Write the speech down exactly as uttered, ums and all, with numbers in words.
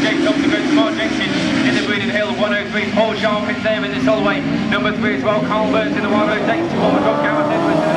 Jake Thompson goes to Mark Jenkins in the Breeding Hill. one oh three, Paul Sharp is there in the Solway. Number three as well, Carl Burns in the one oh takes to forward. Rob Gareth Edwards